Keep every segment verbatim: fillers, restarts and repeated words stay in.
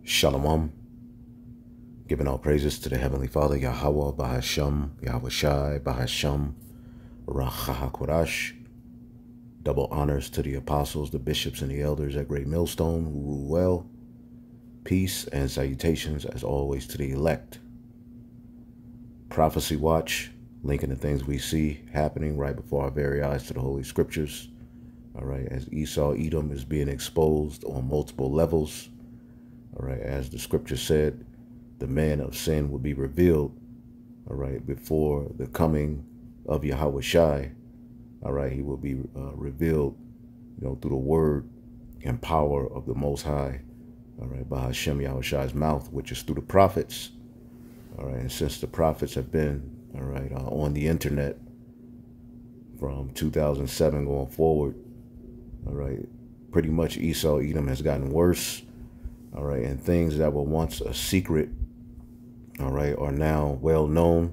Shalom. Giving all praises to the Heavenly Father, Yahweh, Bahasham, Yahweh Shai, Bahasham, Rachahakorash. Double honors to the apostles, the bishops, and the elders at Great Millstone who rule well. Peace and salutations, as always, to the elect. Prophecy Watch, linking the things we see happening right before our very eyes to the Holy Scriptures. All right, as Esau, Edom is being exposed on multiple levels. All right, as the Scripture said, the man of sin will be revealed, all right, before the coming of Yahweh Shai. All right, he will be uh, revealed, you know, through the word and power of the Most High. All right, by Hashem Yahweh Shai's mouth, which is through the prophets. All right, and since the prophets have been, all right, uh, on the internet from two thousand seven going forward, all right, pretty much Esau, Edom has gotten worse. All right, and things that were once a secret, all right, are now well known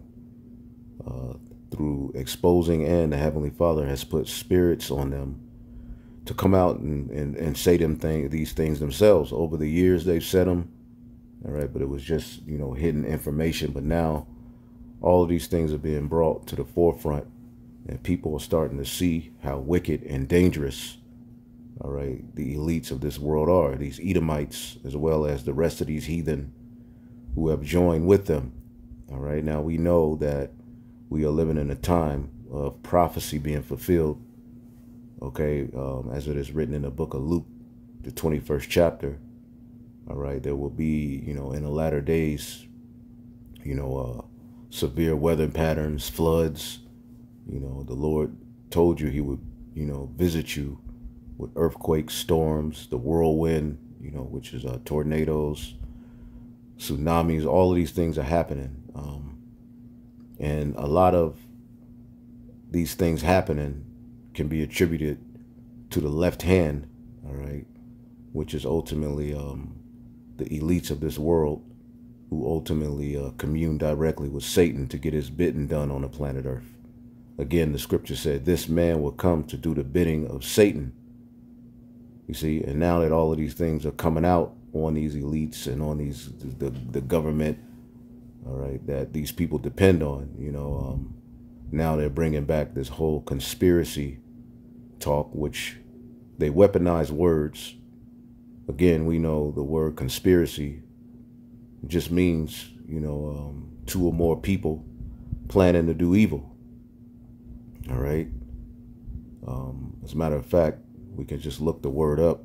uh, through exposing, and the Heavenly Father has put spirits on them to come out and, and, and say them thing, these things themselves. Over the years, they've said them, all right, but it was just, you know, hidden information. But now all of these things are being brought to the forefront, and people are starting to see how wicked and dangerous, all right, the elites of this world are, these Edomites, as well as the rest of these heathen who have joined with them. All right, now we know that we are living in a time of prophecy being fulfilled, okay, um, as it is written in the book of Luke, the twenty-first chapter. All right, there will be, you know, in the latter days, you know, uh, severe weather patterns, floods. You know, the Lord told you he would, you know, visit you with earthquakes, storms, the whirlwind, you know, which is uh, tornadoes, tsunamis. All of these things are happening. Um, and a lot of these things happening can be attributed to the left hand, all right, which is ultimately um, the elites of this world who ultimately uh, commune directly with Satan to get his bidding done on the planet Earth. Again, the scripture said this man will come to do the bidding of Satan. You see, and now that all of these things are coming out on these elites and on these the, the government, all right, that these people depend on, you know, um, now they're bringing back this whole conspiracy talk, which they weaponize words. Again, we know the word conspiracy just means, you know, um, two or more people planning to do evil. All right. Um, as a matter of fact, we can just look the word up.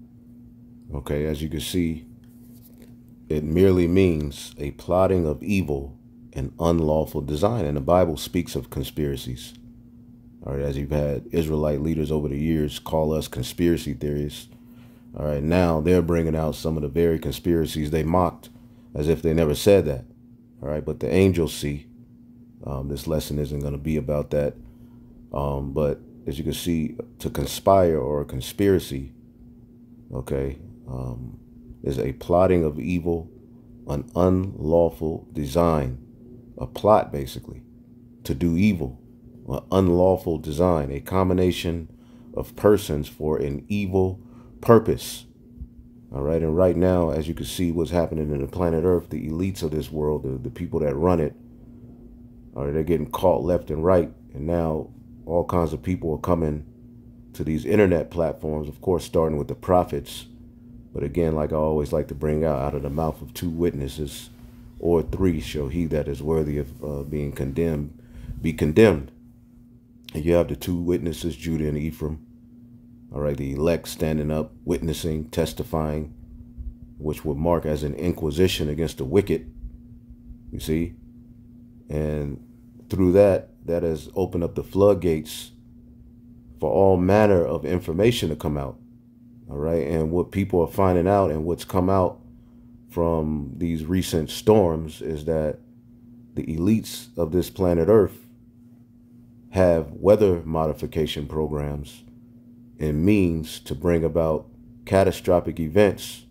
Okay, as you can see, it merely means a plotting of evil and unlawful design. And the Bible speaks of conspiracies. All right, as you've had Israelite leaders over the years call us conspiracy theorists. All right, now they're bringing out some of the very conspiracies they mocked as if they never said that. All right, but the angels see. Um, this lesson isn't going to be about that. Um, but as you can see, to conspire or a conspiracy, okay, um, is a plotting of evil, an unlawful design, a plot basically to do evil, an unlawful design, a combination of persons for an evil purpose. All right, and right now, as you can see what's happening in the planet Earth, the elites of this world, the, the people that run it, all right, they're getting caught left and right, and now all kinds of people are coming to these internet platforms, of course, starting with the prophets. But again, like I always like to bring out, out of the mouth of two witnesses or three shall he that is worthy of uh, being condemned be condemned. And you have the two witnesses, Judah and Ephraim. All right, the elect standing up, witnessing, testifying, which would mark as an inquisition against the wicked, you see. And through that, that has opened up the floodgates for all manner of information to come out. All right. And what people are finding out and what's come out from these recent storms is that the elites of this planet Earth have weather modification programs and means to bring about catastrophic events.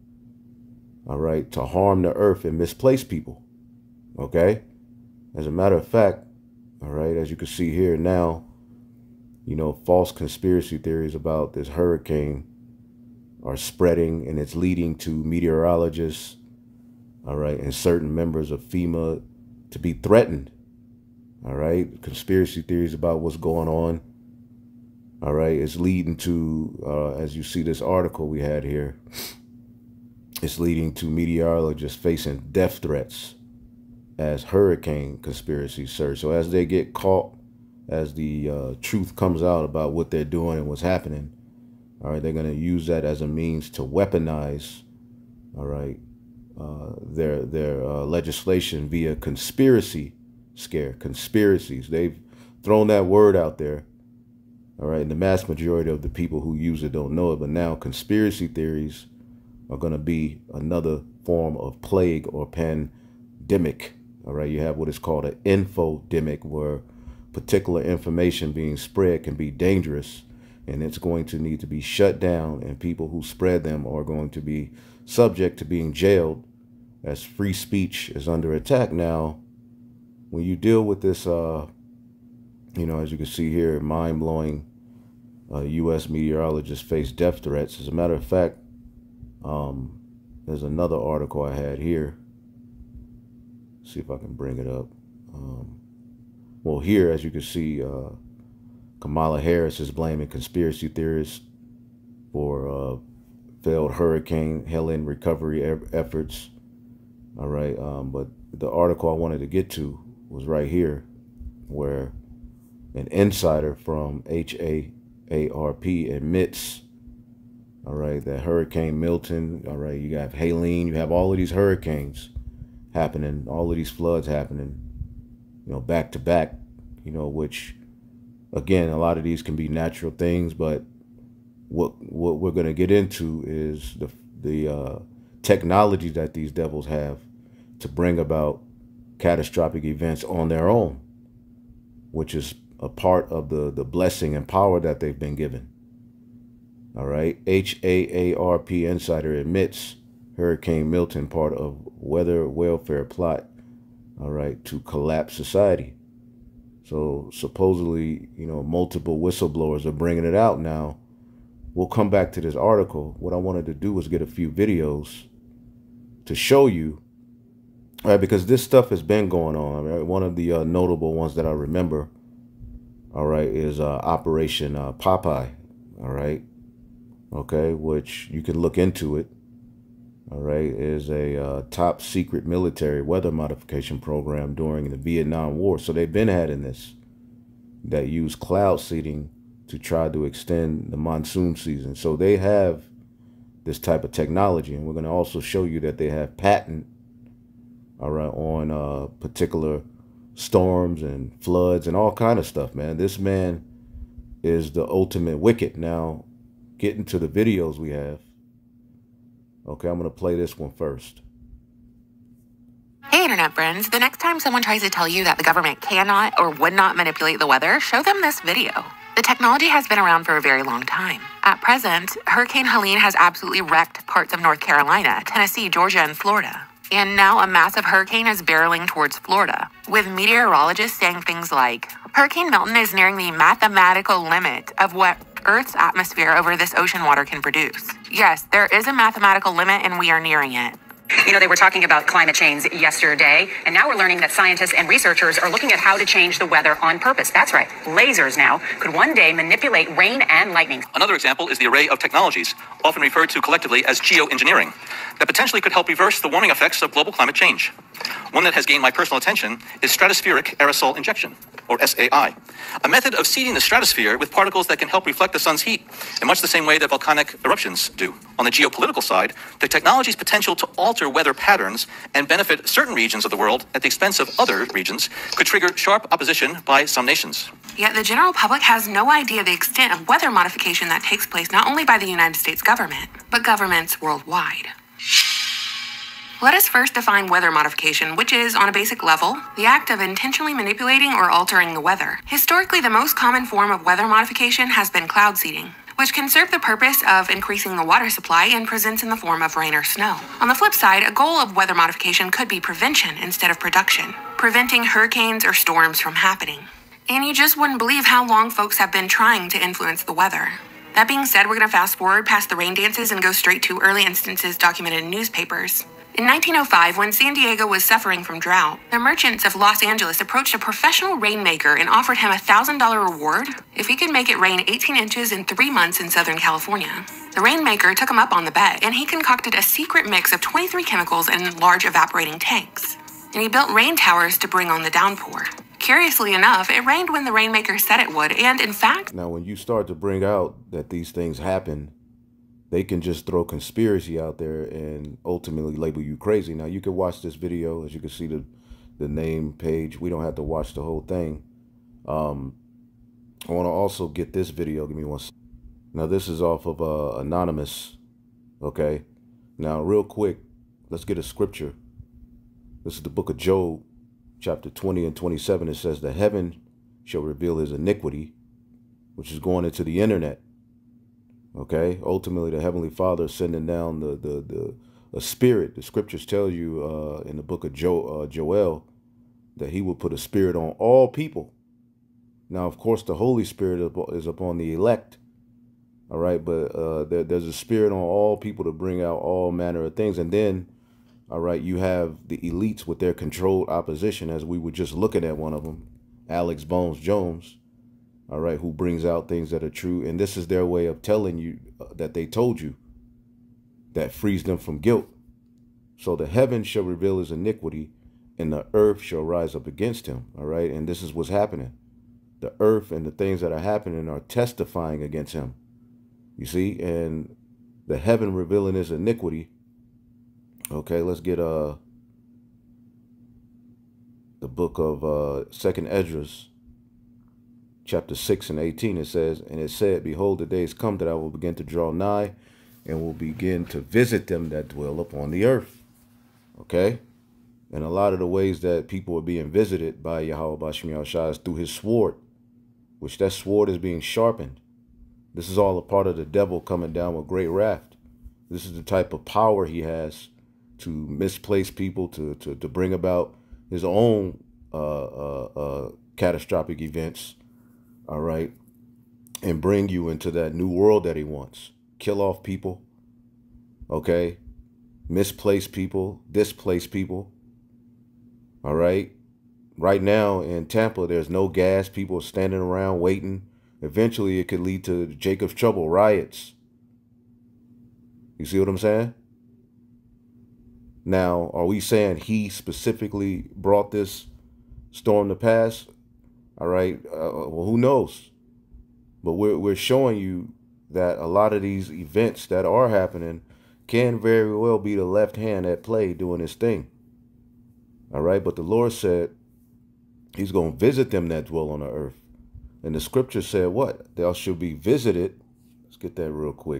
All right. To harm the earth and misplace people. Okay. As a matter of fact, all right, as you can see here now, you know, false conspiracy theories about this hurricane are spreading, and it's leading to meteorologists, all right, and certain members of FEMA to be threatened, all right? Conspiracy theories about what's going on, all right? It's leading to, uh, as you see this article we had here, it's leading to meteorologists facing death threats as hurricane conspiracies surge. So as they get caught, as the uh, truth comes out about what they're doing and what's happening, all right, they're going to use that as a means to weaponize, all right, uh, their their uh, legislation via conspiracy scare, conspiracies. They've thrown that word out there, all right, and the mass majority of the people who use it don't know it, but now conspiracy theories are going to be another form of plague or pandemic, all right? You have what is called an infodemic, where particular information being spread can be dangerous, and it's going to need to be shut down, and people who spread them are going to be subject to being jailed, as free speech is under attack. Now, when you deal with this, uh, you know, as you can see here, mind-blowing uh, U S meteorologists face death threats. As a matter of fact, um, there's another article I had here. Let's see if I can bring it up. Um, well, here, as you can see, uh, Kamala Harris is blaming conspiracy theorists for uh, failed Hurricane Helen recovery e efforts. All right, um, but the article I wanted to get to was right here, where an insider from H A A R P admits, all right, that Hurricane Milton, all right, you have Helene, you have all of these hurricanes happening, all of these floods happening, you know, back to back, you know, which, again, a lot of these can be natural things, but what what we're going to get into is the the uh, technology that these devils have to bring about catastrophic events on their own, which is a part of the the blessing and power that they've been given. All right, H A A R P insider admits Hurricane Milton part of weather welfare plot, all right, to collapse society. So supposedly, you know, multiple whistleblowers are bringing it out now. We'll come back to this article. What I wanted to do was get a few videos to show you, all right, because this stuff has been going on. Right? One of the uh, notable ones that I remember, all right, is uh, Operation uh, Popeye, all right, okay, which you can look into it, all right, is a uh, top secret military weather modification program during the Vietnam War. So they've been having this, that use cloud seeding to try to extend the monsoon season. So they have this type of technology, and we're going to also show you that they have patent, all right, on uh, particular storms and floods and all kind of stuff, man. This man is the ultimate wicked. Now, getting to the videos we have. Okay, I'm going to play this one first. Hey, Internet friends. The next time someone tries to tell you that the government cannot or would not manipulate the weather, show them this video. The technology has been around for a very long time. At present, Hurricane Helene has absolutely wrecked parts of North Carolina, Tennessee, Georgia, and Florida. And now a massive hurricane is barreling towards Florida, with meteorologists saying things like, Hurricane Milton is nearing the mathematical limit of what Earth's atmosphere over this ocean water can produce. Yes, there is a mathematical limit and we are nearing it. You know, they were talking about climate change yesterday, and now we're learning that scientists and researchers are looking at how to change the weather on purpose. That's right. Lasers now could one day manipulate rain and lightning. Another example is the array of technologies, often referred to collectively as geoengineering, that potentially could help reverse the warming effects of global climate change. One that has gained my personal attention is stratospheric aerosol injection, or S A I, a method of seeding the stratosphere with particles that can help reflect the sun's heat in much the same way that volcanic eruptions do. On the geopolitical side, the technology's potential to alter weather patterns and benefit certain regions of the world at the expense of other regions could trigger sharp opposition by some nations. Yet the general public has no idea the extent of weather modification that takes place not only by the United States government, but governments worldwide. Let us first define weather modification, which is, on a basic level, the act of intentionally manipulating or altering the weather. Historically, the most common form of weather modification has been cloud seeding, which can serve the purpose of increasing the water supply and presents in the form of rain or snow. On the flip side, a goal of weather modification could be prevention instead of production, preventing hurricanes or storms from happening. And you just wouldn't believe how long folks have been trying to influence the weather. That being said, we're going to fast forward past the rain dances and go straight to early instances documented in newspapers. In nineteen oh five, when San Diego was suffering from drought, the merchants of Los Angeles approached a professional rainmaker and offered him a one thousand dollars reward if he could make it rain eighteen inches in three months in Southern California. The rainmaker took him up on the bet, and he concocted a secret mix of twenty-three chemicals in large evaporating tanks. And he built rain towers to bring on the downpour. Curiously enough, it rained when the rainmaker said it would, and in fact... Now, when you start to bring out that these things happen, they can just throw conspiracy out there and ultimately label you crazy. Now, you can watch this video. As you can see the, the name page. We don't have to watch the whole thing. Um, I want to also get this video. Give me one second. Now, this is off of uh, Anonymous. Okay. Now, real quick, let's get a scripture. This is the book of Job, chapter twenty and twenty-seven. It says, the heaven shall reveal his iniquity, which is going into the internet. Okay, ultimately, the Heavenly Father is sending down the the the a spirit. The scriptures tell you uh, in the book of jo, uh, Joel that he will put a spirit on all people. Now, of course, the Holy Spirit is upon the elect. All right, but uh, there, there's a spirit on all people to bring out all manner of things. And then, all right, you have the elites with their controlled opposition, as we were just looking at one of them, Alex Bones Jones. All right, who brings out things that are true. And this is their way of telling you uh, that they told you, that frees them from guilt. So the heaven shall reveal his iniquity, and the earth shall rise up against him. All right, and this is what's happening. The earth and the things that are happening are testifying against him. You see, and the heaven revealing his iniquity. Okay, let's get uh the book of uh Second Esdras, chapter six and eighteen. It says, and it said, behold, the days come that I will begin to draw nigh, and will begin to visit them that dwell upon the earth. Okay, and a lot of the ways that people are being visited by Yahweh Bashim Yahushua is through his sword, which that sword is being sharpened. This is all a part of the devil coming down with great wrath. This is the type of power he has to misplace people, to to to bring about his own uh, uh, uh, catastrophic events. All right, and bring you into that new world that he wants. Kill off people. Okay, misplace people, displace people. All right. Right now in Tampa, there's no gas. People are standing around waiting. Eventually, it could lead to Jacob's Trouble, riots. You see what I'm saying? Now, are we saying he specifically brought this storm to pass? All right. Uh, well, who knows? But we're, we're showing you that a lot of these events that are happening can very well be the left hand at play doing this thing. All right. But the Lord said he's going to visit them that dwell on the earth. And the scripture said what? Thou shalt be visited. Let's get that real quick.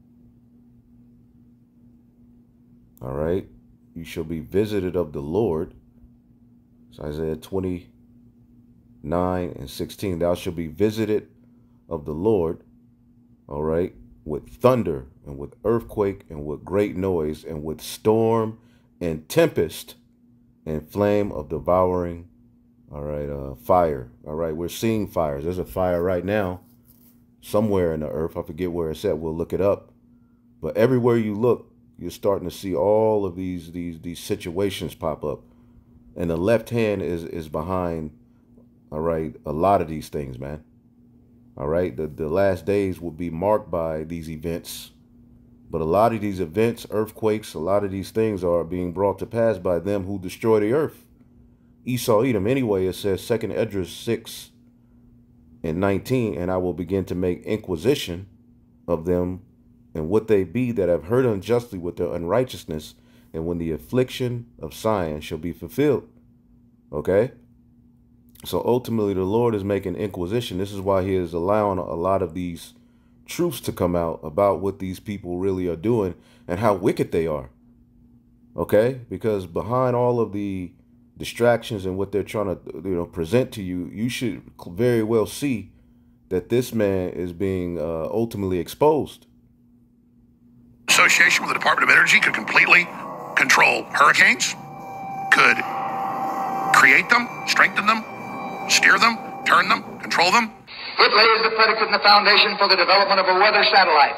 All right. You shall be visited of the Lord. It's Isaiah twenty-nine and sixteen. Thou shalt be visited of the Lord. All right. With thunder and with earthquake and with great noise and with storm and tempest and flame of devouring. All right, uh, fire. All right, we're seeing fires. There's a fire right now somewhere in the earth. I forget where it's at. We'll look it up. But everywhere you look, you're starting to see all of these these these situations pop up. And the left hand is is behind, all right, a lot of these things, man. All right, the, the last days will be marked by these events. But a lot of these events, earthquakes, a lot of these things are being brought to pass by them who destroy the earth. Esau, Edom. Anyway, it says Second Esdras six and nineteen, and I will begin to make inquisition of them and what they be that have heard unjustly with their unrighteousness, and when the affliction of Zion shall be fulfilled. Okay? So ultimately, the Lord is making inquisition. This is why he is allowing a lot of these truths to come out about what these people really are doing and how wicked they are. Okay? Because behind all of the distractions and what they're trying to, you know, present to you, you should very well see that this man is being uh, ultimately exposed. Association with the Department of Energy could completely control hurricanes, could create them, strengthen them, steer them, turn them, control them. It lays the predicate and the foundation for the development of a weather satellite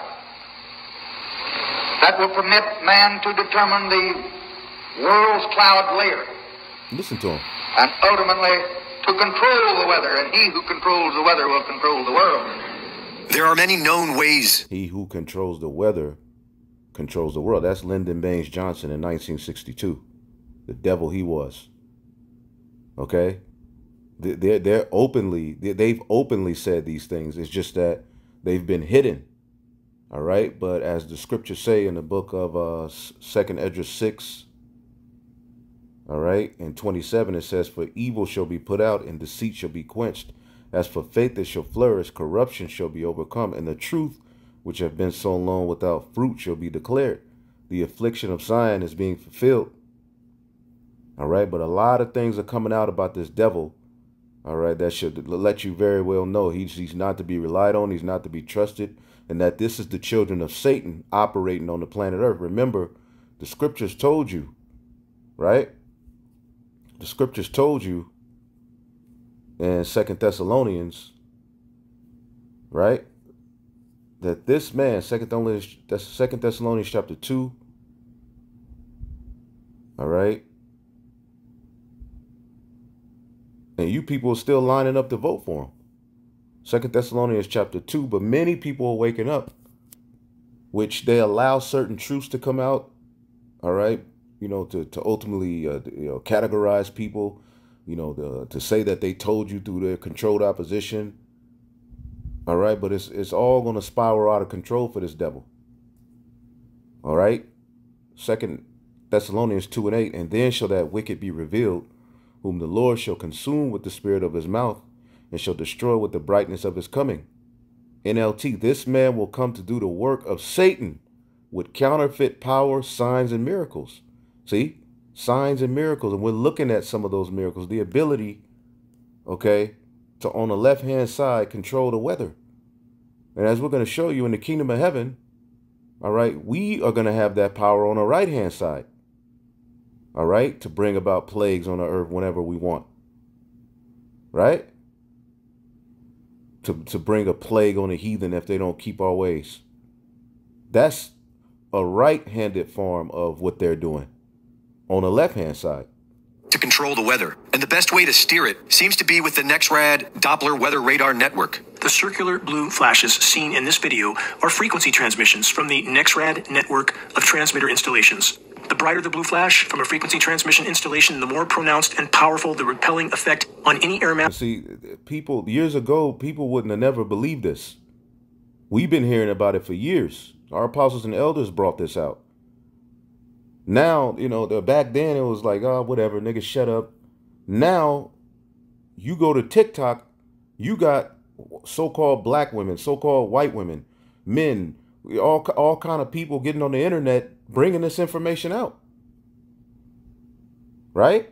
that will permit man to determine the world's cloud layer. Listen to him. And ultimately to control the weather, and he who controls the weather will control the world. There are many known ways. He who controls the weather controls the world. That's Lyndon Baines Johnson in nineteen sixty-two. The devil he was. Okay? They're, they're openly, they've openly said these things. It's just that they've been hidden. All right? But as the scriptures say in the book of uh, Second Esdras six, all right, in twenty-seven, it says, for evil shall be put out and deceit shall be quenched. As for faith that shall flourish, corruption shall be overcome, and the truth which have been so long without fruit shall be declared. The affliction of Zion is being fulfilled. All right, but a lot of things are coming out about this devil. All right, that should let you very well know he's, he's not to be relied on, he's not to be trusted, and that this is the children of Satan operating on the planet Earth. Remember, the scriptures told you, right? The scriptures told you in Second Thessalonians, right, that this man, Second Thessalonians, that's Second Thessalonians chapter two, all right, and you people are still lining up to vote for him. Second Thessalonians chapter two, but many people are waking up, which they allow certain truths to come out, all right, you know, to, to ultimately, uh, you know, categorize people, you know, the, to say that they told you through their controlled opposition. All right. But it's, it's all going to spiral out of control for this devil. All right. Second Thessalonians two and eight. And then shall that wicked be revealed, whom the Lord shall consume with the spirit of his mouth and shall destroy with the brightness of his coming. N L T, this man will come to do the work of Satan with counterfeit power, signs, and miracles. See, signs and miracles. And we're looking at some of those miracles. The ability, okay, to on the left-hand side control the weather. And as we're going to show you in the kingdom of heaven, all right, we are going to have that power on the right-hand side. All right, to bring about plagues on the earth whenever we want. Right? To, to bring a plague on the heathen if they don't keep our ways. That's a right-handed form of what they're doing. On the left-hand side. To control the weather. And the best way to steer it seems to be with the NEXRAD Doppler Weather Radar Network. The circular blue flashes seen in this video are frequency transmissions from the NEXRAD network of transmitter installations. The brighter the blue flash from a frequency transmission installation, the more pronounced and powerful the repelling effect on any air mass. See, people, years ago, people wouldn't have never believed this. We've been hearing about it for years. Our apostles and elders brought this out. Now, you know, the, back then it was like, oh, whatever, nigga, shut up. Now, you go to TikTok, you got so-called black women, so-called white women, men, all, all kind of people getting on the internet bringing this information out. Right?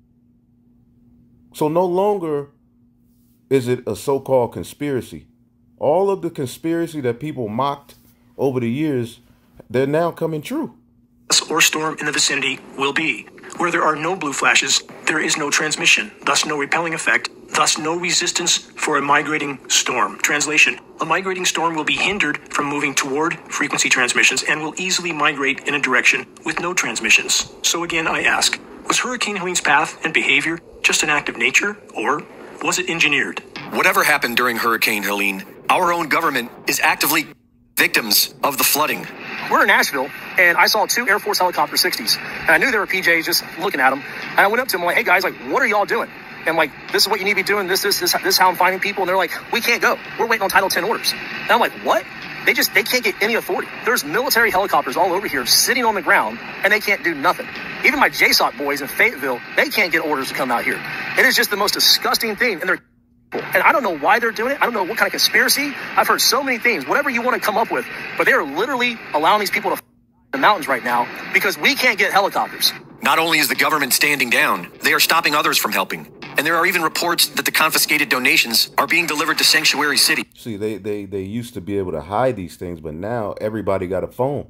So no longer is it a so-called conspiracy. All of the conspiracy that people mocked over the years, they're now coming true. Or storm in the vicinity will be. Where there are no blue flashes, there is no transmission, thus no repelling effect, thus no resistance for a migrating storm. Translation: a migrating storm will be hindered from moving toward frequency transmissions and will easily migrate in a direction with no transmissions. So again, I ask, was Hurricane Helene's path and behavior just an act of nature, or was it engineered? Whatever happened during Hurricane Helene, our own government is actively victims of the flooding. We're in Nashville, and I saw two Air Force Helicopter sixties, and I knew they were P Js just looking at them. And I went up to them, I'm like, hey guys, like, what are y'all doing? And like, this is what you need to be doing. This, this, this, this is how I'm finding people. And they're like, we can't go. We're waiting on Title ten orders. And I'm like, what? They just, they can't get any authority. There's military helicopters all over here sitting on the ground, and they can't do nothing. Even my J SOC boys in Fayetteville, they can't get orders to come out here. It is just the most disgusting thing. And they're And I don't know why they're doing it. I don't know what kind of conspiracy. I've heard so many things, whatever you want to come up with. But they are literally allowing these people to f the mountains right now because we can't get helicopters. Not only is the government standing down, they are stopping others from helping. And there are even reports that the confiscated donations are being delivered to Sanctuary City. See, they, they, they used to be able to hide these things, but now everybody got a phone.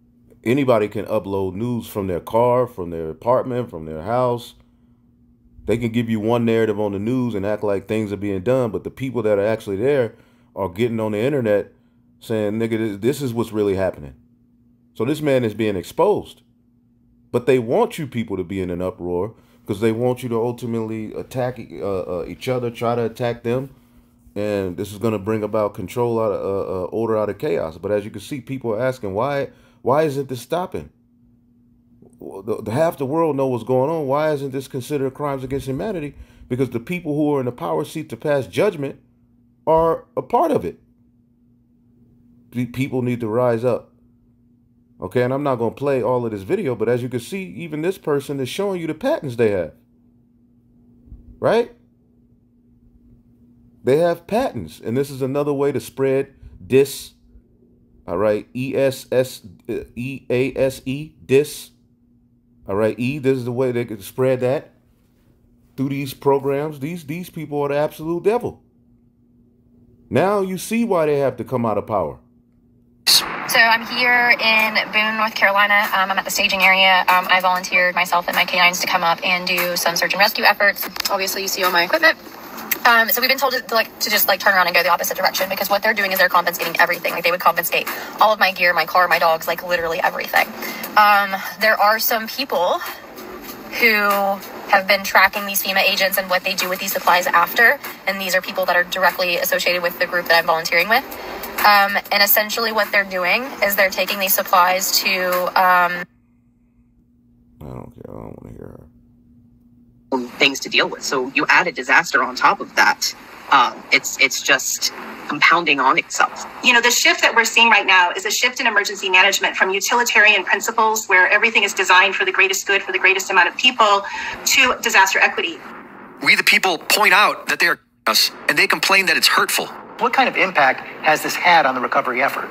Anybody can upload news from their car, from their apartment, from their house. They can give you one narrative on the news and act like things are being done, but the people that are actually there are getting on the internet saying, nigga, this is what's really happening. So this man is being exposed. But they want you people to be in an uproar because they want you to ultimately attack uh, uh, each other, try to attack them. And this is going to bring about control out of uh, uh, order out of chaos. But as you can see, people are asking, why, why isn't this stopping? The, the half the world know what's going on. Why isn't this considered crimes against humanity? Because the people who are in the power seat to pass judgment are a part of it. People need to rise up. Okay, and I'm not going to play all of this video, but as you can see, even this person is showing you the patents they have. Right? They have patents, and this is another way to spread dis. All right, E S S E A S E, dis. All right, E, this is the way they can spread that through these programs. These, these people are the absolute devil. Now you see why they have to come out of power. So I'm here in Boone, North Carolina. Um, I'm at the staging area. Um, I volunteered myself and my canines to come up and do some search and rescue efforts. Obviously, you see all my equipment. Um, so we've been told to, to like to just like turn around and go the opposite direction because what they're doing is they're confiscating everything. Like they would confiscate all of my gear, my car, my dogs, like literally everything. Um, there are some people who have been tracking these FEMA agents and what they do with these supplies after. And these are people that are directly associated with the group that I'm volunteering with. Um, and essentially what they're doing is they're taking these supplies to... Um, I don't care. I don't want to hear her. Things to deal with. So you add a disaster on top of that. Um, it's it's just compounding on itself. You know, the shift that we're seeing right now is a shift in emergency management from utilitarian principles where everything is designed for the greatest good, for the greatest amount of people, to disaster equity. We, the people, point out that they are us, and they complain that it's hurtful. What kind of impact has this had on the recovery effort?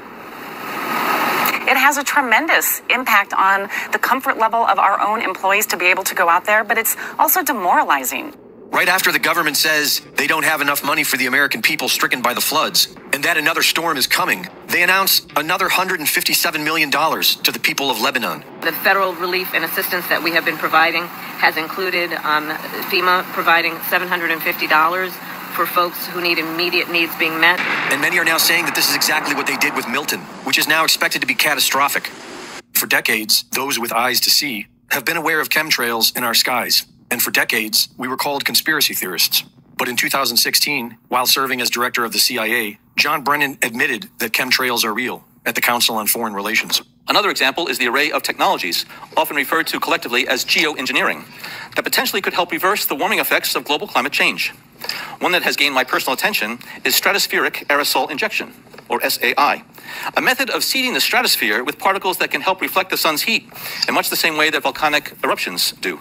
It has a tremendous impact on the comfort level of our own employees to be able to go out there, but it's also demoralizing. Right after the government says they don't have enough money for the American people stricken by the floods, and that another storm is coming, they announce another one hundred fifty-seven million dollars to the people of Lebanon. The federal relief and assistance that we have been providing has included um, FEMA providing seven hundred fifty dollars for folks who need immediate needs being met. And many are now saying that this is exactly what they did with Milton, which is now expected to be catastrophic. For decades, those with eyes to see have been aware of chemtrails in our skies. And for decades, we were called conspiracy theorists. But in two thousand sixteen, while serving as director of the C I A, John Brennan admitted that chemtrails are real at the Council on Foreign Relations. Another example is the array of technologies, often referred to collectively as geoengineering, that potentially could help reverse the warming effects of global climate change. One that has gained my personal attention is stratospheric aerosol injection, or S A I, a method of seeding the stratosphere with particles that can help reflect the sun's heat in much the same way that volcanic eruptions do.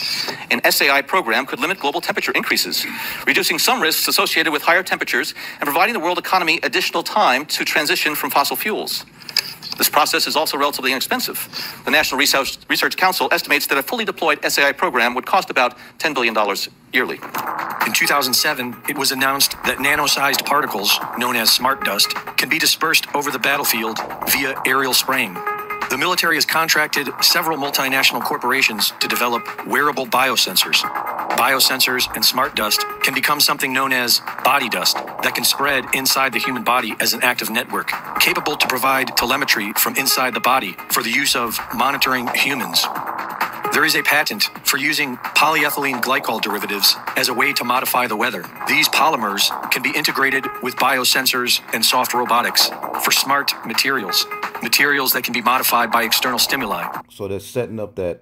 An S A I program could limit global temperature increases, reducing some risks associated with higher temperatures and providing the world economy additional time to transition from fossil fuels. This process is also relatively inexpensive. The National Research, Research Council estimates that a fully deployed S A I program would cost about ten billion dollars yearly. In two thousand seven, it was announced that nano-sized particles, known as smart dust, can be dispersed over the battlefield via aerial spraying. The military has contracted several multinational corporations to develop wearable biosensors. Biosensors and smart dust can become something known as body dust that can spread inside the human body as an active network, capable to provide telemetry from inside the body for the use of monitoring humans. There is a patent for using polyethylene glycol derivatives as a way to modify the weather. These polymers can be integrated with biosensors and soft robotics for smart materials, materials that can be modified by external stimuli. So they're setting up that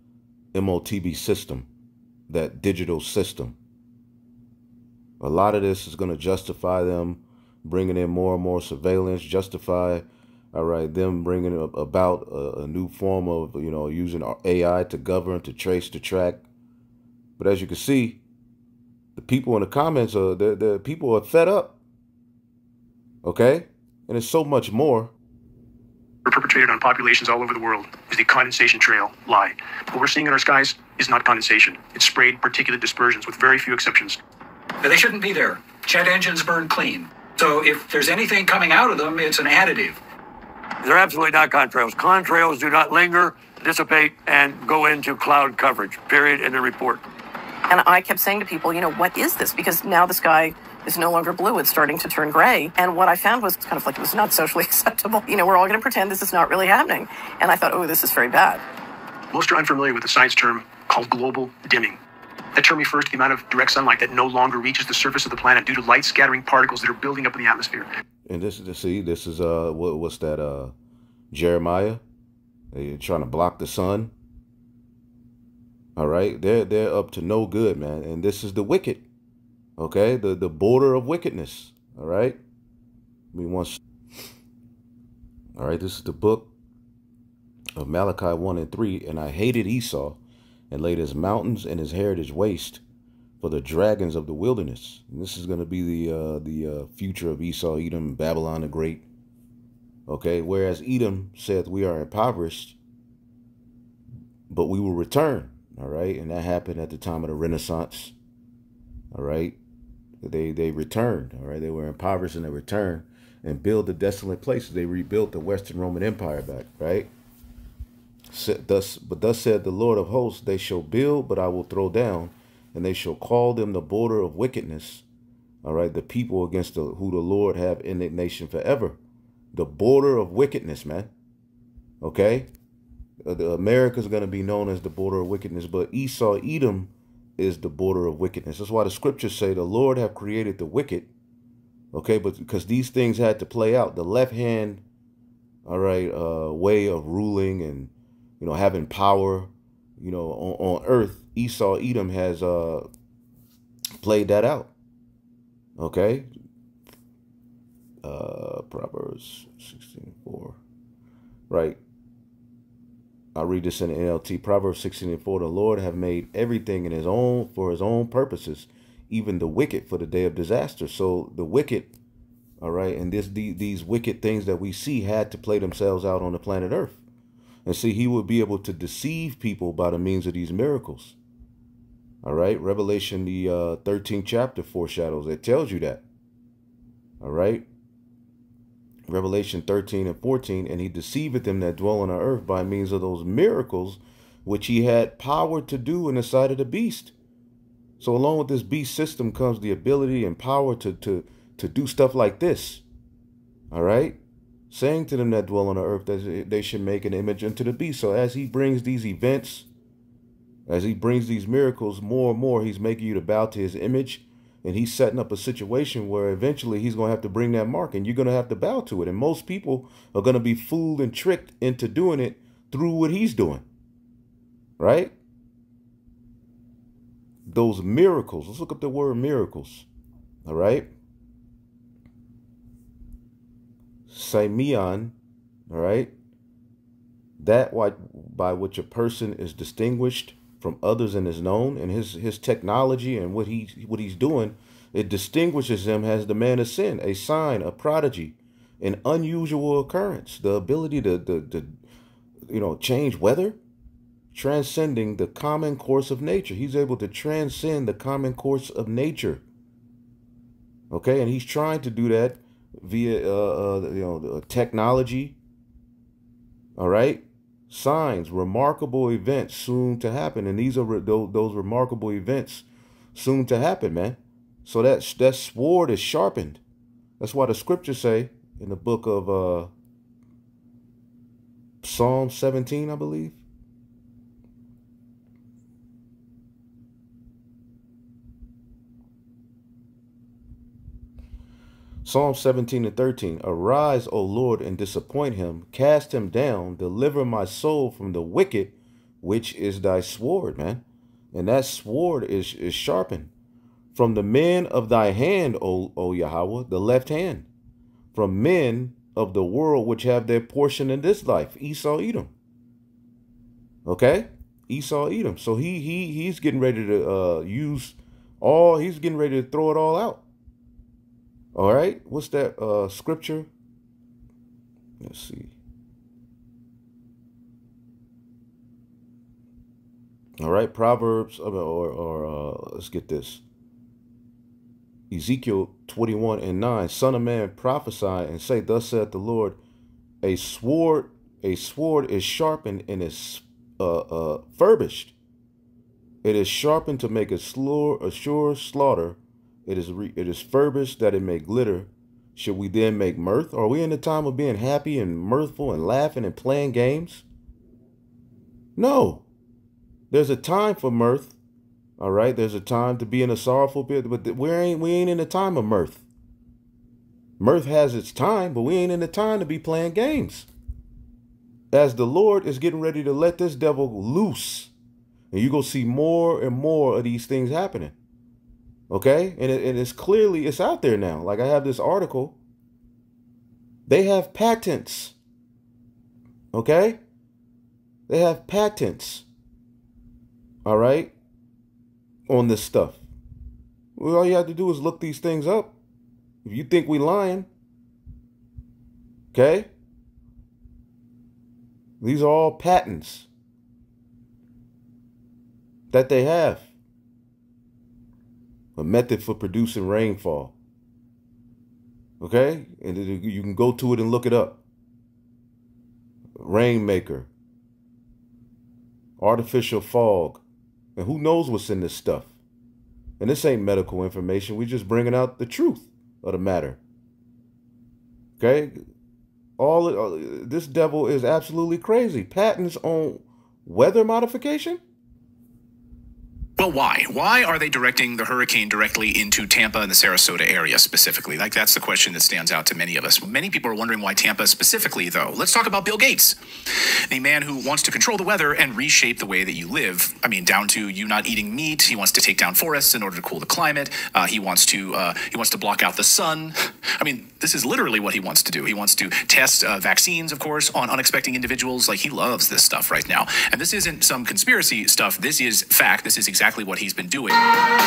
M O T B system, that digital system. A lot of this is going to justify them bringing in more and more surveillance, justify all right, them bringing about a, a new form of, you know, using A I to govern, to trace, to track. But as you can see, the people in the comments, are the, the people are fed up. Okay? And there's so much more. Perpetrated on populations all over the world is the condensation trail lie. What we're seeing in our skies is not condensation. It's sprayed particulate dispersions with very few exceptions. They shouldn't be there. Jet engines burn clean. So if there's anything coming out of them, it's an additive. They're absolutely not contrails. Contrails do not linger, dissipate, and go into cloud coverage, period, in the report. And I kept saying to people, you know, what is this? Because now the sky is no longer blue. It's starting to turn gray. And what I found was kind of like it was not socially acceptable. You know, we're all going to pretend this is not really happening. And I thought, oh, this is very bad. Most are unfamiliar with the science term called global dimming. That term refers to the amount of direct sunlight that no longer reaches the surface of the planet due to light scattering particles that are building up in the atmosphere. And this is, see, this is, uh, what, what's that, uh, Jeremiah? They're trying to block the sun. All right. They're, they're up to no good, man. And this is the wicked. Okay. The, the border of wickedness. All right. We want, all right. This is the book of Malachi one and three. And I hated Esau and laid his mountains and his heritage waste for the dragons of the wilderness. And this is going to be the, uh, the, uh, future of Esau, Edom, Babylon the Great. Okay. Whereas Edom said we are impoverished, but we will return. All right. And that happened at the time of the Renaissance. All right. They they returned. All right. They were impoverished and they returned and built the desolate places. They rebuilt the Western Roman Empire back. Right. Thus, but thus said the Lord of hosts, they shall build, but I will throw down, and they shall call them the border of wickedness. All right. The people against the, who the Lord have indignation forever. The border of wickedness, man. Okay. The America is going to be known as the border of wickedness, but Esau, Edom is the border of wickedness. That's why the scriptures say the Lord have created the wicked. Okay, but because these things had to play out, the left hand, all right, uh, way of ruling and, you know, having power, you know, on, on earth, Esau, Edom has uh, played that out. Okay. Uh, Proverbs sixteen four. Right. I'll read this in the N L T. Proverbs sixteen and four. The Lord have made everything in his own, for his own purposes, even the wicked for the day of disaster. So the wicked, all right, and this the, these wicked things that we see had to play themselves out on the planet Earth. And see, he would be able to deceive people by the means of these miracles. All right. Revelation, the uh, thirteenth chapter foreshadows. It tells you that. All right. Revelation thirteen and fourteen, and he deceiveth them that dwell on the earth by means of those miracles which he had power to do in the sight of the beast. So along with this beast system comes the ability and power to, to, to do stuff like this. All right. Saying to them that dwell on the earth that they should make an image unto the beast. So as he brings these events, as he brings these miracles, more and more, he's making you to bow to his image. And he's setting up a situation where eventually he's going to have to bring that mark and you're going to have to bow to it. And most people are going to be fooled and tricked into doing it through what he's doing. Right? Those miracles. Let's look up the word miracles. All right. Simeon. All right. That by which a person is distinguished from others and is known, and his his technology and what he what he's doing, it distinguishes him as the man of sin, a sign, a prodigy, an unusual occurrence, the ability to, to, to you know, change weather, transcending the common course of nature. He's able to transcend the common course of nature. Okay, and he's trying to do that via uh, uh you know technology. All right. Signs, remarkable events soon to happen. And these are re those, those remarkable events soon to happen, man. So that, that sword is sharpened. That's why the scriptures say in the book of uh, Psalm seventeen, I believe. Psalm seventeen and thirteen. Arise, O Lord, and disappoint him. Cast him down. Deliver my soul from the wicked, which is thy sword, man. And that sword is, is sharpened. From the men of thy hand, O, o Yahweh, the left hand. From men of the world which have their portion in this life. Esau, Edom. Okay? Esau, Edom. So he he he's getting ready to uh, use all, he's getting ready to throw it all out. All right, what's that uh, scripture? Let's see. All right, Proverbs, or, or uh, let's get this. Ezekiel twenty-one and nine, Son of man, prophesy and say, thus saith the Lord, a sword, a sword is sharpened and is uh, uh, furbished. It is sharpened to make a, slur, a sure slaughter. It is, re, it is furbished that it may glitter. Should we then make mirth? Are we in the time of being happy and mirthful and laughing and playing games? No. There's a time for mirth. All right. There's a time to be in a sorrowful bit, but we ain't, we ain't in the time of mirth. Mirth has its time, but we ain't in the time to be playing games. As the Lord is getting ready to let this devil loose, and you're going to see more and more of these things happening. Okay? And, it, and it's clearly, it's out there now. Like I have this article. They have patents. Okay? They have patents. All right? On this stuff. Well, all you have to do is look these things up. If you think we lying, okay? These are all patents that they have. A method for producing rainfall. Okay? And you can go to it and look it up. Rainmaker. Artificial fog. And who knows what's in this stuff? And this ain't medical information. We're just bringing out the truth of the matter. Okay? All, all this devil is absolutely crazy. Patents on weather modification? Well, why? Why are they directing the hurricane directly into Tampa and the Sarasota area specifically? Like, that's the question that stands out to many of us. Many people are wondering why Tampa specifically, though. Let's talk about Bill Gates, the man who wants to control the weather and reshape the way that you live. I mean, down to you not eating meat. He wants to take down forests in order to cool the climate. Uh, he wants to uh, he wants to block out the sun. I mean, this is literally what he wants to do. He wants to test uh, vaccines, of course, on unexpected individuals. Like, he loves this stuff right now. And this isn't some conspiracy stuff. This is fact. This is exactly what he's been doing.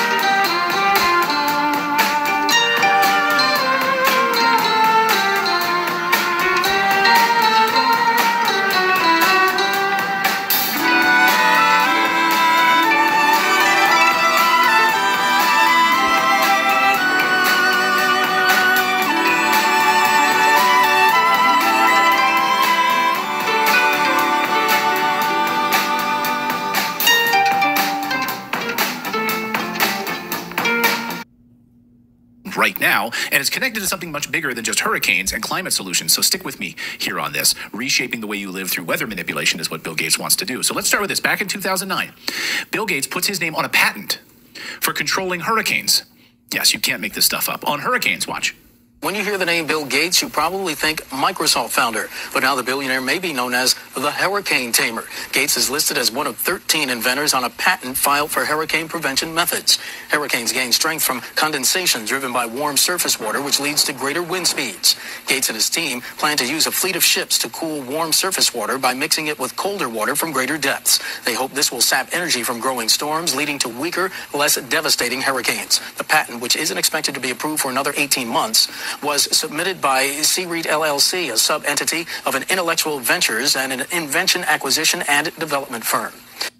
Right now, and it's connected to something much bigger than just hurricanes and climate solutions. So stick with me here on this. Reshaping the way you live through weather manipulation is what Bill Gates wants to do. So let's start with this. Back in two thousand nine, Bill Gates puts his name on a patent for controlling hurricanes. Yes, you can't make this stuff up. On hurricanes, watch. When you hear the name Bill Gates, you probably think Microsoft founder, but now the billionaire may be known as the hurricane tamer. Gates is listed as one of thirteen inventors on a patent filed for hurricane prevention methods. Hurricanes gain strength from condensation driven by warm surface water, which leads to greater wind speeds. Gates and his team plan to use a fleet of ships to cool warm surface water by mixing it with colder water from greater depths. They hope this will sap energy from growing storms, leading to weaker, less devastating hurricanes. The patent, which isn't expected to be approved for another eighteen months, was submitted by C REIT L L C, a sub-entity of an intellectual ventures and an invention acquisition and development firm.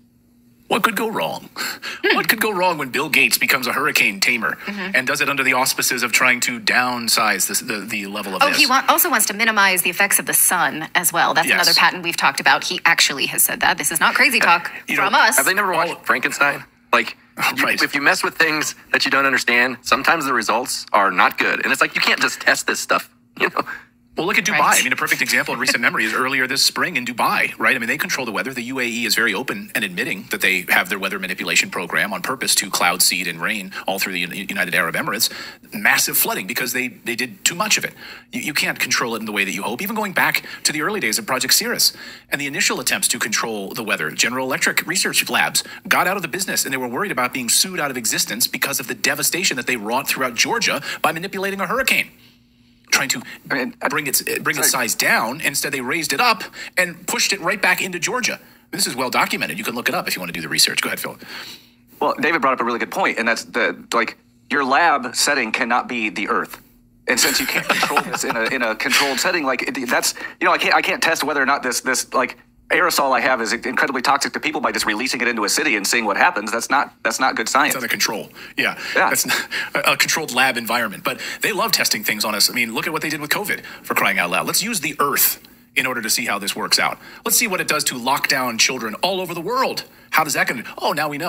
What could go wrong? What could go wrong when Bill Gates becomes a hurricane tamer mm-hmm. and does it under the auspices of trying to downsize this, the, the level of oh, this? Oh, he wa- also wants to minimize the effects of the sun as well. That's yes. another patent we've talked about. He actually has said that. This is not crazy talk you from know, us. Have they never watched oh. Frankenstein? Like, you, right. if you mess with things that you don't understand, sometimes the results are not good. And it's like, you can't just test this stuff, you know? Well, look at Dubai. Right. I mean, a perfect example in recent memory is earlier this spring in Dubai, right? I mean, they control the weather. The U A E is very open and admitting that they have their weather manipulation program on purpose to cloud seed and rain all through the United Arab Emirates. Massive flooding because they, they did too much of it. You, you can't control it in the way that you hope. Even going back to the early days of Project Cirrus and the initial attempts to control the weather, General Electric research labs got out of the business and they were worried about being sued out of existence because of the devastation that they wrought throughout Georgia by manipulating a hurricane. Trying to I mean, bring its bring its size down. Instead, they raised it up and pushed it right back into Georgia. This is well documented. You can look it up if you want to do the research. Go ahead, Phil. Well, David brought up a really good point, and that's the like your lab setting cannot be the Earth. And since you can't control this in a in a controlled setting, like it, that's you know I can't I can't test whether or not this this like aerosol I have is incredibly toxic to people by just releasing it into a city and seeing what happens. That's not that's not good science. It's under control. Yeah, yeah. That's not a controlled lab environment. But they love testing things on us. I mean, look at what they did with COVID, for crying out loud. Let's use the Earth in order to see how this works out. Let's see what it does to lock down children all over the world. How does that going to? Oh, now we know.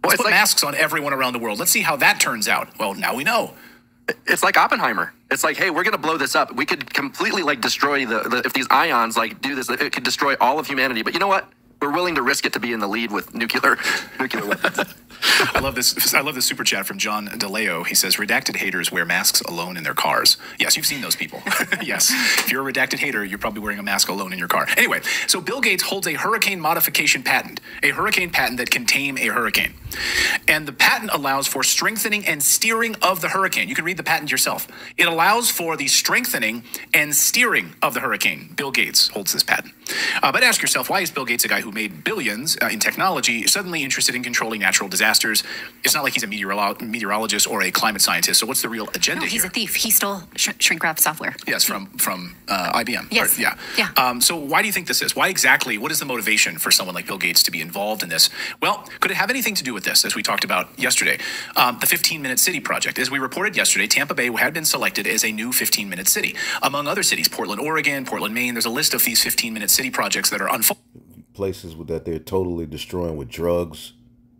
Let's put like, masks on everyone around the world. Let's see how that turns out. Well, now we know. It's like Oppenheimer. It's like, hey, we're going to blow this up. We could completely like destroy the, the, if these ions like do this, it could destroy all of humanity. But you know what? We're willing to risk it to be in the lead with nuclear nuclear weapons. I love this. I love this super chat from John DeLeo. He says, redacted haters wear masks alone in their cars. Yes, you've seen those people. Yes. If you're a redacted hater, you're probably wearing a mask alone in your car. Anyway, so Bill Gates holds a hurricane modification patent, a hurricane patent that can tame a hurricane. And the patent allows for strengthening and steering of the hurricane. You can read the patent yourself. It allows for the strengthening and steering of the hurricane. Bill Gates holds this patent. Uh, but ask yourself, why is Bill Gates, a guy who made billions uh, in technology, suddenly interested in controlling natural disasters? It's not like he's a meteorolo- meteorologist or a climate scientist. So what's the real agenda no, he's here? a thief. He stole sh- shrink wrap software. Yes, from from uh, I B M. Yes. Or, yeah. Yeah. Um, so why do you think this is? Why exactly? What is the motivation for someone like Bill Gates to be involved in this? Well, could it have anything to do with this, as we talked about yesterday? Um, the fifteen-minute city project. As we reported yesterday, Tampa Bay had been selected as a new fifteen-minute city. Among other cities, Portland, Oregon, Portland, Maine, there's a list of these fifteen-minute city projects that are unfolding. Places that they're totally destroying with drugs.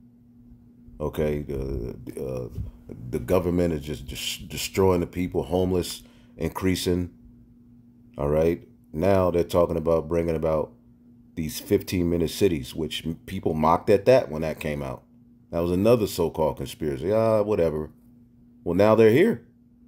Okay, the uh, the government is just, just destroying the people, homeless, increasing. All right, now they're talking about bringing about these fifteen-minute cities, which people mocked at that when that came out. That was another so-called conspiracy. Ah, whatever. Well, now they're here.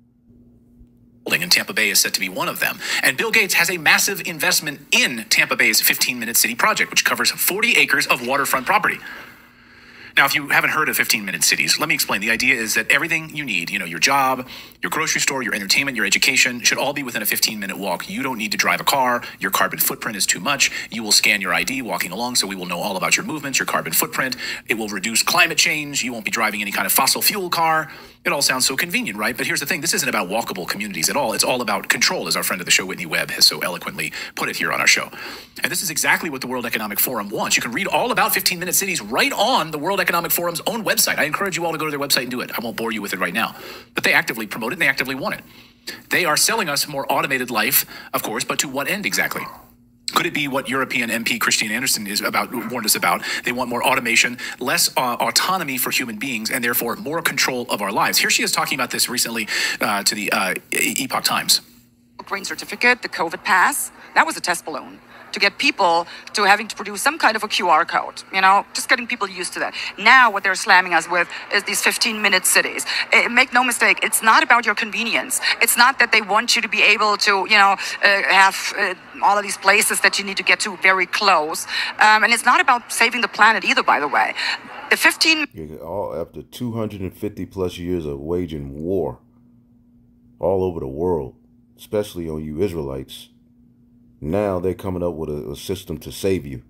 And Tampa Bay is said to be one of them. And Bill Gates has a massive investment in Tampa Bay's fifteen-minute city project, which covers forty acres of waterfront property. Now, if you haven't heard of fifteen-minute cities, let me explain. The idea is that everything you need, you know, your job, your grocery store, your entertainment, your education, should all be within a fifteen-minute walk. You don't need to drive a car. Your carbon footprint is too much. You will scan your I D walking along, so we will know all about your movements, your carbon footprint. It will reduce climate change. You won't be driving any kind of fossil fuel car. It all sounds so convenient, right? But here's the thing. This isn't about walkable communities at all. It's all about control, as our friend of the show, Whitney Webb, has so eloquently put it here on our show. And this is exactly what the World Economic Forum wants. You can read all about fifteen-minute cities right on the World Economic Forum's own website. I encourage you all to go to their website and do it. I won't bore you with it right now. But they actively promote it and they actively want it. They are selling us more automated life, of course, but to what end exactly? Could it be what European M P Christine Anderson is about, warned us about? They want more automation, less uh, autonomy for human beings, and therefore more control of our lives. Here she is talking about this recently uh, to the uh, Epoch Times. Green certificate, the COVID pass, that was a test balloon to get people to having to produce some kind of a Q R code, you know, just getting people used to that. Now what they're slamming us with is these fifteen-minute cities. It, make no mistake, it's not about your convenience. It's not that they want you to be able to, you know, uh, have uh, all of these places that you need to get to very close. Um, and it's not about saving the planet either, by the way. The fifteen... All after two hundred fifty plus years of waging war all over the world, especially on you Israelites, now they're coming up with a, a system to save you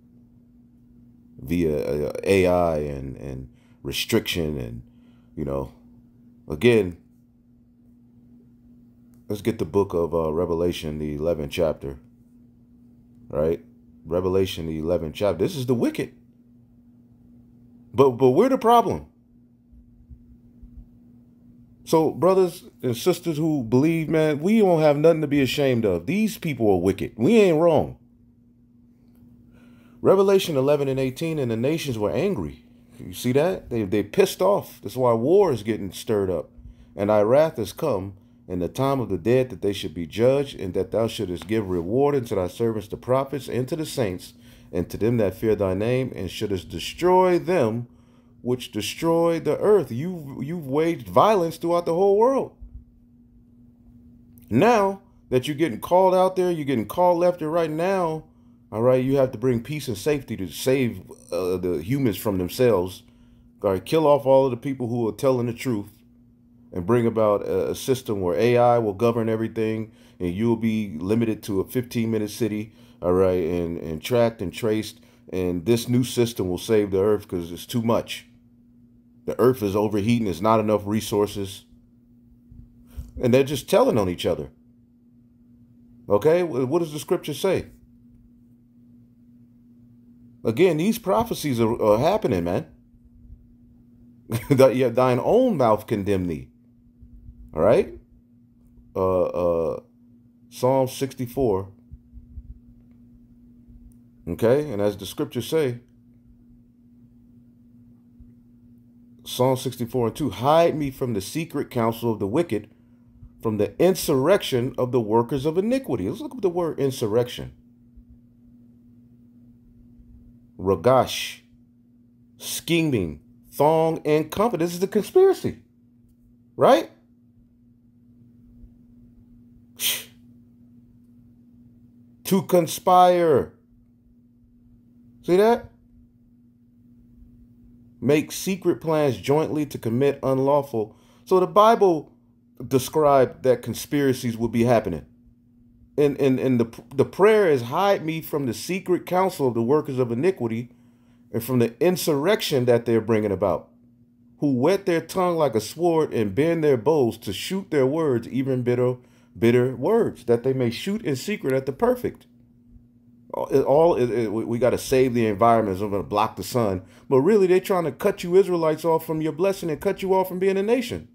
via uh, A I and, and restriction. And, you know, again, let's get the book of uh, Revelation, the eleventh chapter, right? Revelation, the eleventh chapter. This is the wicked. But, but we're the problem. So, brothers and sisters who believe, man, we don't have nothing to be ashamed of. These people are wicked. We ain't wrong. Revelation eleven and eighteen, and the nations were angry. You see that? They they pissed off. That's why war is getting stirred up. And thy wrath is come, in the time of the dead, that they should be judged, and that thou shouldest give reward unto thy servants the prophets, and to the saints, and to them that fear thy name, and shouldest destroy them which destroyed the earth. You, you've waged violence throughout the whole world. Now that you're getting called out there, you're getting called left and right now, all right, you have to bring peace and safety to save uh, the humans from themselves. All right, kill off all of the people who are telling the truth and bring about a, a system where A I will govern everything and you'll be limited to a fifteen-minute city, all right, and, and tracked and traced. And this new system will save the earth because it's too much. The earth is overheating. There's not enough resources. And they're just telling on each other. Okay? What does the scripture say? Again, these prophecies are, are happening, man. That, yeah, thine own mouth condemn thee. All right? Uh, uh, Psalm sixty-four. Okay? And as the scriptures say, Psalm sixty-four and two, hide me from the secret counsel of the wicked, from the insurrection of the workers of iniquity. Let's look at the word insurrection. Ragash, scheming, thong, and comfort. This is a conspiracy, right? To conspire. See that? Make secret plans jointly to commit unlawful. So the Bible described that conspiracies would be happening. And, and, and the, the prayer is, hide me from the secret counsel of the workers of iniquity and from the insurrection that they're bringing about, who whet their tongue like a sword and bend their bows to shoot their words, even bitter, bitter words, that they may shoot in secret at the perfect. It, all it, it, we got to save the environment. So I'm going to block the sun. But really, they're trying to cut you Israelites off from your blessing and cut you off from being a nation.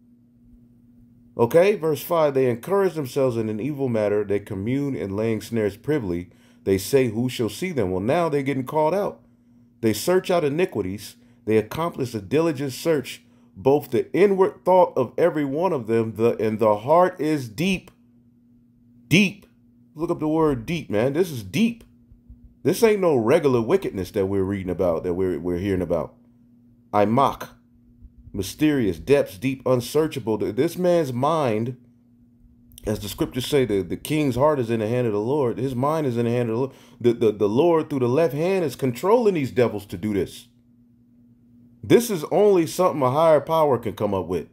Okay, verse five, they encourage themselves in an evil matter. They commune in laying snares privily. They say, who shall see them? Well, now they're getting called out. They search out iniquities. They accomplish a diligent search, both the inward thought of every one of them, the and the heart is deep. Deep. Look up the word deep, man. This is deep. This ain't no regular wickedness that we're reading about, that we're, we're hearing about. I mock. Mysterious, depths, deep, unsearchable. This man's mind, as the scriptures say, the, the king's heart is in the hand of the Lord. His mind is in the hand of the Lord. The, the, the Lord, through the left hand, is controlling these devils to do this. This is only something a higher power can come up with.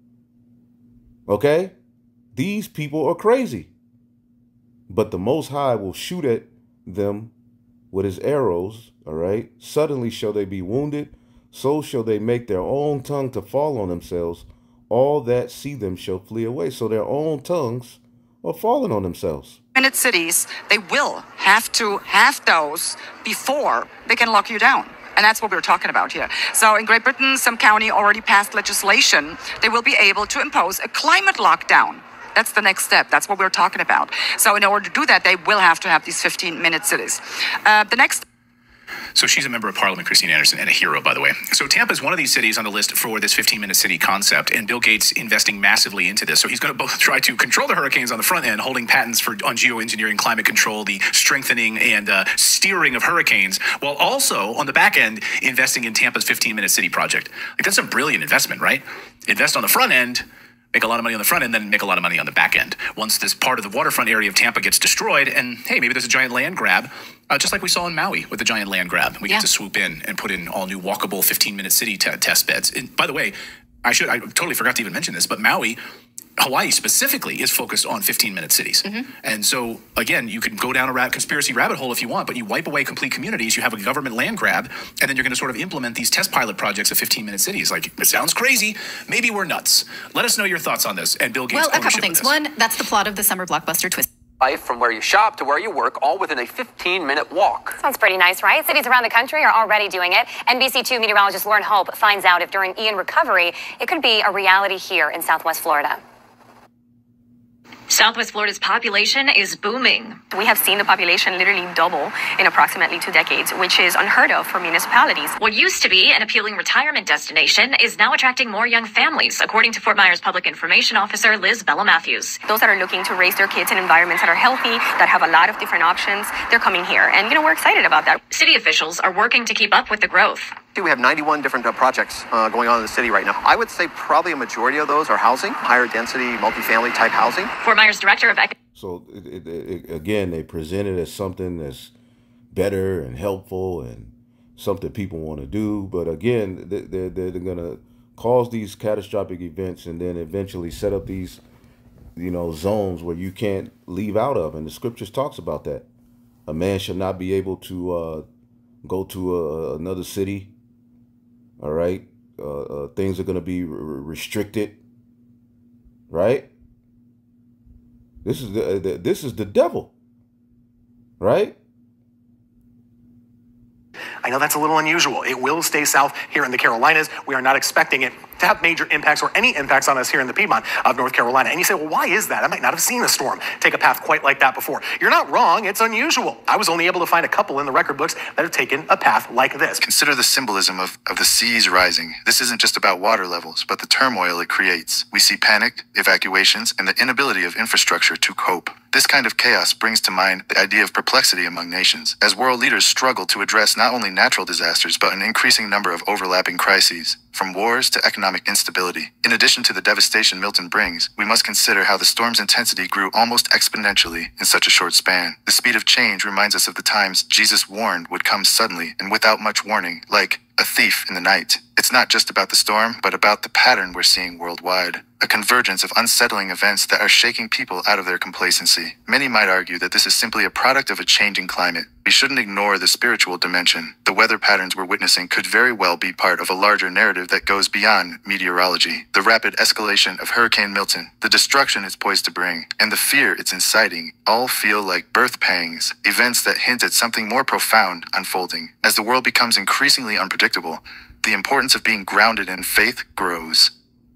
Okay? These people are crazy. But the Most High will shoot at them with his arrows, all right? Suddenly shall they be wounded, so shall they make their own tongue to fall on themselves. All that see them shall flee away. So their own tongues are falling on themselves. Minute cities, they will have to have those before they can lock you down. And that's what we're talking about here. So in Great Britain, some county already passed legislation. They will be able to impose a climate lockdown. That's the next step. That's what we're talking about. So in order to do that, they will have to have these fifteen minute cities. Uh, the next. So she's a member of Parliament, Christine Anderson, and a hero, by the way. So Tampa is one of these cities on the list for this fifteen minute city concept, and Bill Gates investing massively into this. So he's going to both try to control the hurricanes on the front end, holding patents for on geoengineering, climate control, the strengthening and uh, steering of hurricanes, while also on the back end investing in Tampa's fifteen minute city project. Like, that's a brilliant investment, right? Invest on the front end, make a lot of money on the front end, then make a lot of money on the back end. Once this part of the waterfront area of Tampa gets destroyed, and hey, maybe there's a giant land grab, uh, just like we saw in Maui with the giant land grab. We yeah. get to swoop in and put in all new walkable fifteen minute city t- test beds. And by the way, I should, I totally forgot to even mention this, but Maui, Hawaii specifically, is focused on fifteen minute cities. Mm-hmm. And so, again, you can go down a rat conspiracy rabbit hole if you want, but you wipe away complete communities, you have a government land grab, and then you're going to sort of implement these test pilot projects of fifteen minute cities. Like, it sounds crazy. Maybe we're nuts. Let us know your thoughts on this and Bill Gates' Well, a couple things. One, that's the plot of the summer blockbuster Twist. Life from where you shop to where you work, all within a fifteen minute walk. Sounds pretty nice, right? Cities around the country are already doing it. N B C two meteorologist Lauren Hope finds out if during Ian recovery, it could be a reality here in Southwest Florida. Southwest Florida's population is booming. We have seen the population literally double in approximately two decades, which is unheard of for municipalities. What used to be an appealing retirement destination is now attracting more young families, according to Fort Myers Public Information Officer Liz Bella Matthews. Those that are looking to raise their kids in environments that are healthy, that have a lot of different options, they're coming here. And, you know, we're excited about that. City officials are working to keep up with the growth. We have ninety-one different uh, projects uh, going on in the city right now. I would say probably a majority of those are housing, higher density, multifamily type housing. Fort Myers Director of Ec- So, it, it, it, again, they present it as something that's better and helpful and something people want to do. But again, they, they're, they're going to cause these catastrophic events and then eventually set up these, you know, zones where you can't leave out of. And the scriptures talks about that. A man shall not be able to uh, go to a, another city. All right. Uh, uh, things are going to be re- restricted. Right. This is the, the this is the devil. Right. I know that's a little unusual. It will stay south here in the Carolinas. We are not expecting it to have major impacts or any impacts on us here in the Piedmont of North Carolina. And you say, well, why is that? I might not have seen a storm take a path quite like that before. You're not wrong. It's unusual. I was only able to find a couple in the record books that have taken a path like this. Consider the symbolism of, of the seas rising. This isn't just about water levels, but the turmoil it creates. We see panic, evacuations, and the inability of infrastructure to cope. This kind of chaos brings to mind the idea of perplexity among nations, as world leaders struggle to address not only natural disasters, but an increasing number of overlapping crises, from wars to economic instability. In addition to the devastation Milton brings, we must consider how the storm's intensity grew almost exponentially in such a short span. The speed of change reminds us of the times Jesus warned would come suddenly and without much warning, like a thief in the night. It's not just about the storm, but about the pattern we're seeing worldwide. A convergence of unsettling events that are shaking people out of their complacency. Many might argue that this is simply a product of a changing climate. We shouldn't ignore the spiritual dimension. The weather patterns we're witnessing could very well be part of a larger narrative that goes beyond meteorology. The rapid escalation of Hurricane Milton, the destruction it's poised to bring, and the fear it's inciting all feel like birth pangs, events that hint at something more profound unfolding. As the world becomes increasingly unpredictable, the importance of being grounded in faith grows.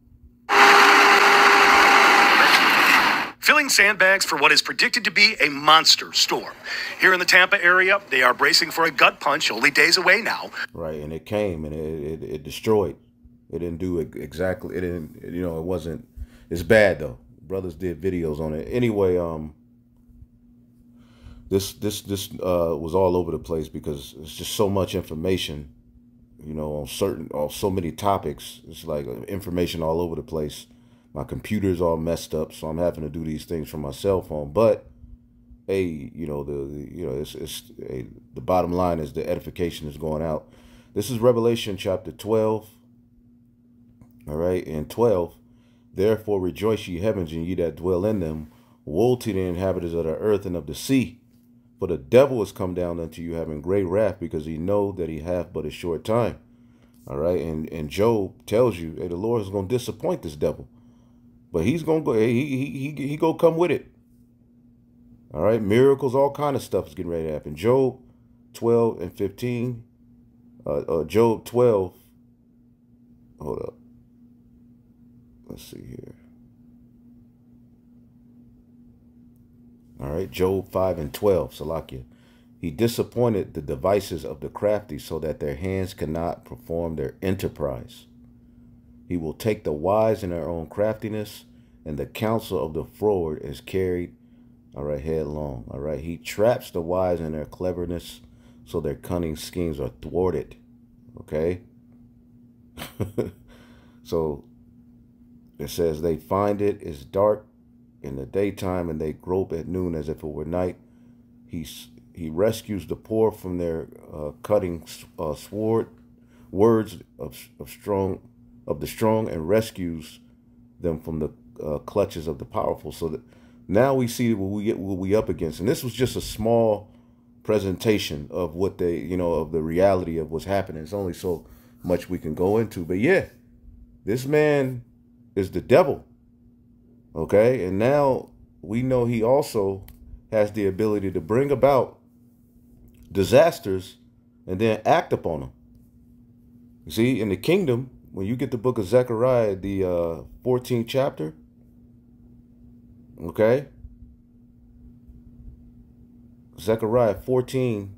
Filling sandbags for what is predicted to be a monster storm. Here in the Tampa area, they are bracing for a gut punch only days away now. Right, and it came and it, it, it destroyed. It didn't do it exactly. It didn't, you know, it wasn't, it's bad though. Brothers did videos on it. Anyway, um, this, this, this uh, was all over the place because it's just so much information, you know, on certain, on so many topics. It's like information all over the place. My computer's all messed up, so I'm having to do these things from my cell phone. But, hey, you know, the, the you know, it's, it's hey, the bottom line is the edification is going out. This is Revelation chapter twelve. All right, and twelve. Therefore rejoice ye heavens, and ye that dwell in them. Woe to the inhabitants of the earth and of the sea. For the devil is come down unto you, having great wrath, because he know that he hath but a short time. All right, and and Job tells you, hey, the Lord is going to disappoint this devil. But he's gonna go. He he he he go come with it. All right, miracles, all kind of stuff is getting ready to happen. Job twelve and fifteen. Uh, uh, Job twelve. Hold up. Let's see here. All right, Job five and twelve. Salakia. He disappointed the devices of the crafty, so that their hands cannot perform their enterprise. He will take the wise in their own craftiness, and the counsel of the froward is carried, all right, headlong. All right, he traps the wise in their cleverness, so their cunning schemes are thwarted. Okay. So it says they find it is dark in the daytime, and they grope at noon as if it were night. He's he rescues the poor from their uh, cutting uh, sword words of of strong. of the strong, and rescues them from the uh, clutches of the powerful. So that now we see what we get, what we up against. And this was just a small presentation of what they, you know, of the reality of what's happening. It's only so much we can go into. But yeah, this man is the devil. Okay. And now we know he also has the ability to bring about disasters and then act upon them. You see, in the kingdom, when you get the book of Zechariah, the uh, fourteenth chapter, okay? Zechariah fourteen.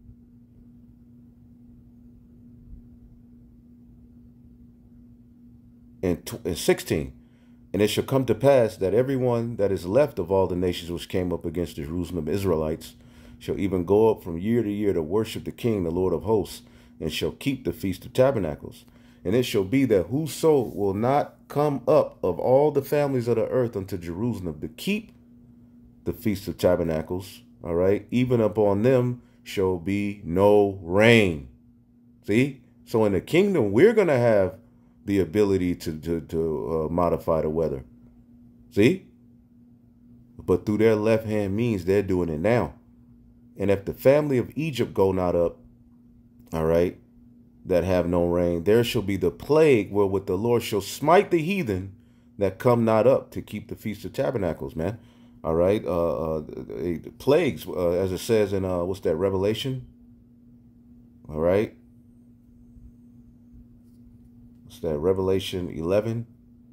And, and sixteen. And it shall come to pass that everyone that is left of all the nations which came up against the Jerusalem Israelites shall even go up from year to year to worship the King, the Lord of hosts, and shall keep the Feast of Tabernacles. And it shall be that whoso will not come up of all the families of the earth unto Jerusalem to keep the Feast of Tabernacles, all right, even upon them shall be no rain. See? So in the kingdom, we're going to have the ability to, to, to uh, modify the weather. See? But through their left hand means, they're doing it now. And if the family of Egypt go not up, all right, that have no rain, there shall be the plague wherewith the Lord shall smite the heathen that come not up to keep the Feast of Tabernacles, man. All right. Uh, uh, plagues, uh, as it says in, uh, what's that, Revelation? All right. What's that? Revelation eleven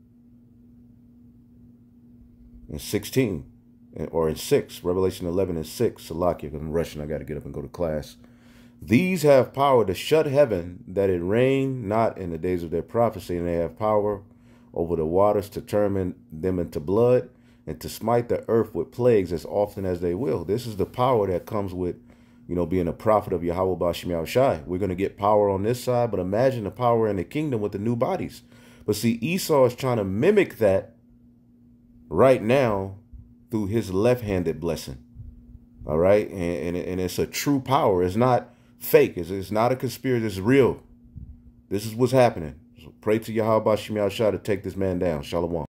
and sixteen. Or in six. Revelation eleven and six. Salakia, I'm rushing. I got to get up and go to class. These have power to shut heaven, that it rain not in the days of their prophecy, and they have power over the waters to turn them into blood, and to smite the earth with plagues as often as they will. This is the power that comes with, you know, being a prophet of Yahweh Bashim Yahushai. We're going to get power on this side, but imagine the power in the kingdom with the new bodies. But see, Esau is trying to mimic that right now through his left-handed blessing. All right? And, and, and it's a true power. It's not fake. It's, it's not a conspiracy. It's real. This is what's happening. So pray to Yahweh Bashim Yahushai to take this man down. Shalom.